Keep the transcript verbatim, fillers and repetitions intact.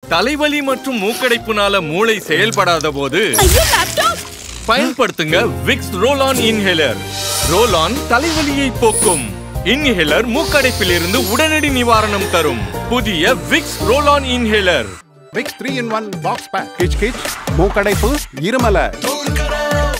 தலைவலி மற்றும் மூக்கடைப்புனால மூளை செயல்படாத போது பயன்படுத்துங்க Vicks roll on inhaler. Roll on தலைவலியை போக்கும். இன்ஹேலர் மூக்கடைப்பில் இருந்து உடனடி நிவாரணம் தரும். புதிய Vicks roll on inhaler. Vicks three in one box pack. கிச் கிச் மூக்கடைப்பு இருமல